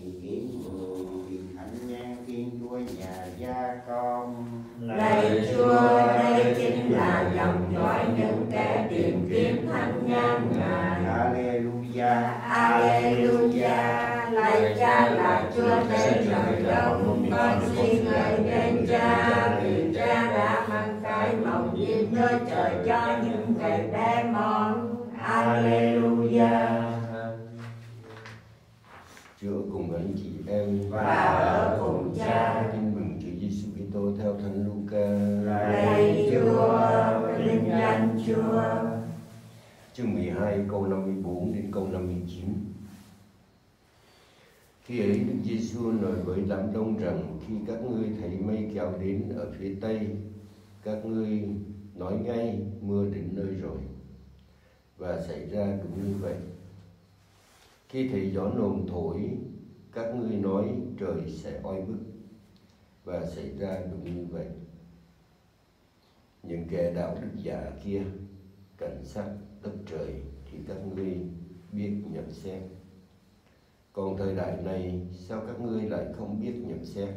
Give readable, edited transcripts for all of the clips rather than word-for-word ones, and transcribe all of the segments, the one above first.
kiếm mười thánh nhang Thiên Chúa nhà Gia Con. Lạy Chúa, đây chính là dòng dõi những kẻ tìm kiếm thánh nhang Ngài. Alleluia, Alleluia. Lạy Cha là Chúa Tể trời đông, con xin ngợi khen Cha vì Cha đã mang cái mộng diêm nơi trời cho những người bé mọn. Alleluia. Chúa cùng anh chị em Và ở cùng Cha. Tin mừng Chúa Giêsu Kitô theo Thánh Luca. Lạy Chúa, vinh danh Chúa. Chương 12 câu 54 đến câu 59. Khi ấy Đức Giêsu nói với đám đông rằng: khi các ngươi thấy mây kéo đến ở phía tây, các ngươi nói ngay mưa đến nơi rồi. Và xảy ra đúng như vậy. Khi thấy gió nồm thổi, các ngươi nói trời sẽ oi bức. Và xảy ra đúng như vậy. Những kẻ đạo đức giả kia, cảnh sát đất trời thì các ngươi biết nhận xét. Còn thời đại này sao các ngươi lại không biết nhận xét?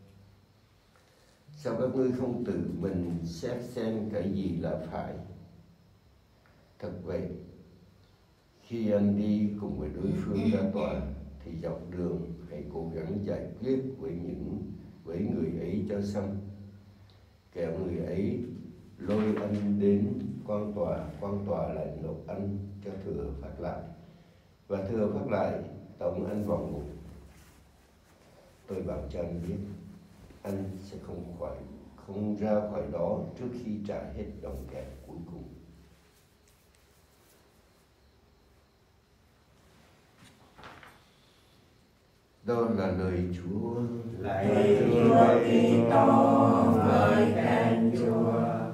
Sao các ngươi không tự mình xét xem cái gì là phải? Thật vậy, khi anh đi cùng với đối phương ra tòa thì dọc đường hãy cố gắng giải quyết với người ấy cho xong. Kẻo người ấy lôi anh đến quan tòa lại nộp anh cho thừa phạt lại, và thừa phạt lại tống anh vào ngục. Tôi bảo cho anh biết, anh sẽ không ra khỏi đó trước khi trả hết đồng kẻ cuối cùng. Đó là lời Chúa. Lạy Chúa Kitô, ngợi khen Chúa.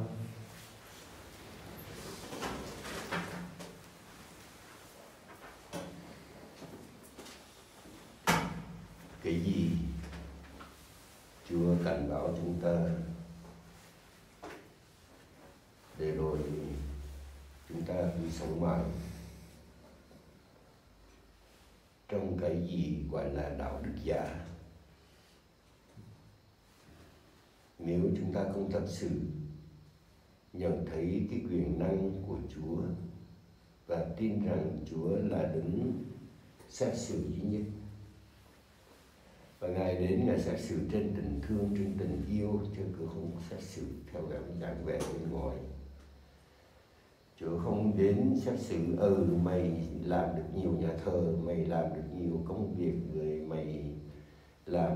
Cái gì Chúa cảnh báo chúng ta để rồi chúng ta cứ sống mãi trong cái gì gọi là đạo đức giả? Nếu chúng ta không thật sự nhận thấy cái quyền năng của Chúa và tin rằng Chúa là đấng xét xử duy nhất, và Ngài đến Ngài xét xử trên tình thương, trên tình yêu, chứ không xét xử theo dáng vẻ bên ngoài. Chúa không đến xét xử mày làm được nhiều nhà thờ, mày làm được nhiều công việc, rồi mày làm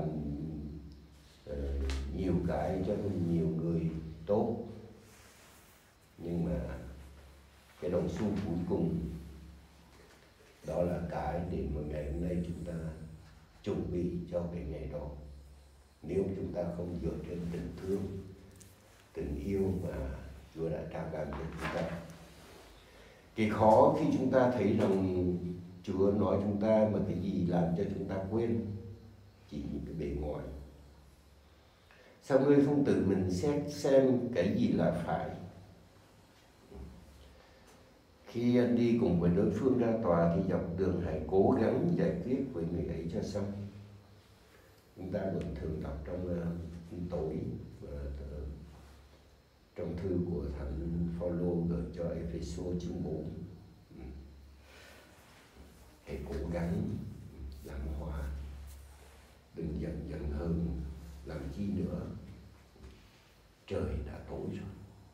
nhiều cái cho nhiều người tốt. Nhưng mà cái đồng xu cuối cùng đó là cái để mà ngày hôm nay chúng ta chuẩn bị cho cái ngày đó. Nếu chúng ta không dựa trên tình thương, tình yêu mà Chúa đã trao gắn cho chúng ta. Cái khó khi chúng ta thấy rằng Chúa nói chúng ta mà cái gì làm cho chúng ta quên chỉ những cái bề ngoài. Sao ngươi không tự mình xét xem cái gì là phải? Khi anh đi cùng với đối phương ra tòa thì dọc đường hãy cố gắng giải quyết với người ấy cho xong. Chúng ta vẫn thường đọc trong tối trong thư của Thánh Phaolô gửi cho Epheso chương 4. Hãy cố gắng làm hòa, đừng giận hờn, làm chi nữa. Trời đã tối rồi.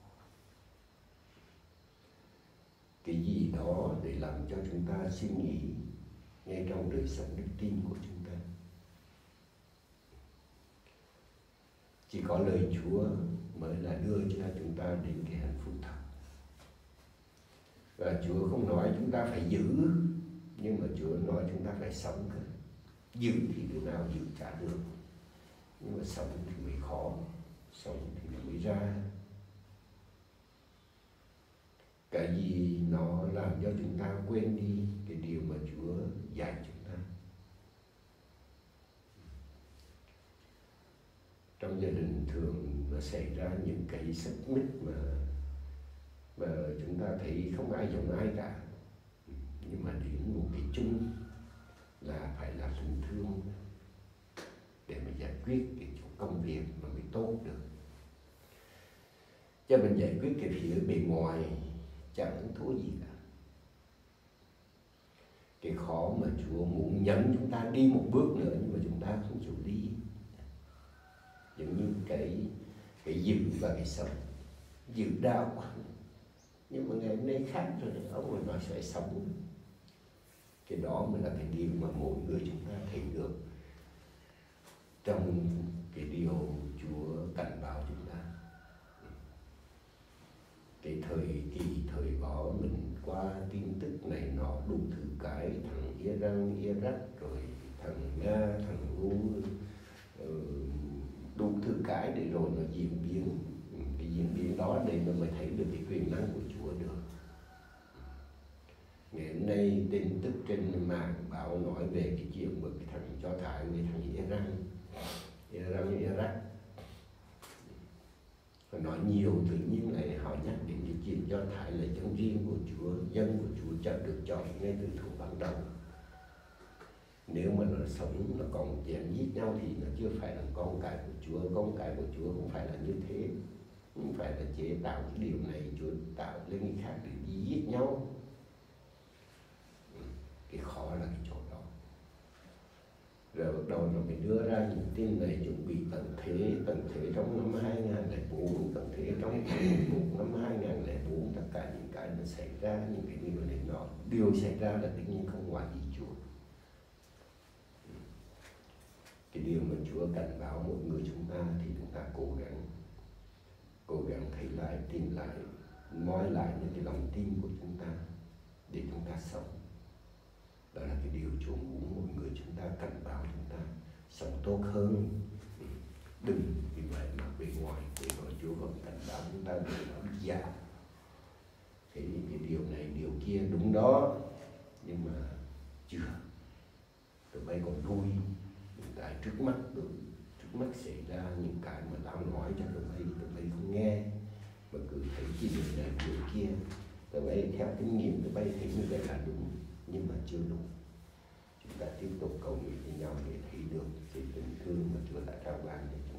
Cái gì đó để làm cho chúng ta suy nghĩ ngay trong đời sống đức tin của chúng ta. Chỉ có lời Chúa mới là đưa cho chúng ta đến cái hạnh phúc thật. Và Chúa không nói chúng ta phải giữ, nhưng mà Chúa nói chúng ta phải sống. Giữ thì đứa nào giữ chả được, nhưng mà sống thì mới khó, sống thì mới ra. Cái gì nó làm cho chúng ta quên đi cái điều mà Chúa dạy chúng ta. Trong gia đình thường nó xảy ra những cái xích mích mà chúng ta thấy không ai giống ai cả. Nhưng mà đến một cái chung là phải là tình thương, quyết cái công việc mà mới tốt được. Cho mình giải quyết cái phía bề ngoài chẳng hứng thú gì cả. Cái khó mà Chúa muốn nhấn chúng ta đi một bước nữa nhưng mà chúng ta không chịu đi. Giống như cái giữ và cái sống. Giữ đạo quá. Nhưng mà ngày hôm nay khác rồi, ông ấy nói phải sống. Cái đó mới là cái điều mà mỗi người chúng ta thấy được trong cái điều Chúa cảnh báo chúng ta. Cái thời kỳ thời đó mình qua tin tức này nọ đủ thứ cái, thằng Iran, Iraq, rồi thằng Nga, thằng Ngũ, đủ thứ cái để rồi nó diễn biến. Cái diễn biến đó để mà mới thấy được cái quyền năng của Chúa được. Ngày hôm nay tin tức trên mạng báo nói về cái chuyện của cái thằng Do Thái với thằng Iran, Iraq. Họ nói nhiều, tự nhiên lại họ nhắc đến cái chuyện Do Thái là dân riêng của Chúa, dân của Chúa chọn được chọn ngay từ thủ ban đầu. Nếu mà nó sống, nó còn chém giết nhau thì nó chưa phải là con cái của Chúa. Con cái của Chúa không phải là như thế, không phải là chế tạo cái điều này, Chúa tạo lên cái khác để đi giết nhau. Cái khó là cái chỗ đó. Rồi bắt đầu nó mới đưa ra những tin này chuẩn bị tận thế trong năm 2004, tận thế trong năm 2004, tất cả những cái nó xảy ra, những cái điều này nọ, điều xảy ra là tất nhiên không ngoài ý Chúa. Cái điều mà Chúa cảnh báo mỗi người chúng ta thì chúng ta cố gắng thấy lại, tìm lại, moi lại những cái lòng tin của chúng ta để chúng ta sống. Đó là cái điều Chúa muốn mỗi người chúng ta cảnh báo chúng ta sống tốt hơn. Đừng vì vậy mà bề ngoài Chúa vẫn cảnh báo chúng ta về nó già. Thì cái điều này điều kia đúng đó, nhưng mà chưa. Tụi bay còn vui những cái trước mắt xảy ra, những cái mà tao nói cho tụi bay không nghe mà cứ thấy cái điều này điều kia. Tụi bay theo kinh nghiệm tụi bay thấy như vậy là đúng, nhưng mà chưa đủ. Chúng ta tiếp tục cầu nguyện với nhau để thấy được cái tình thương mà Chúa đã trao ban cho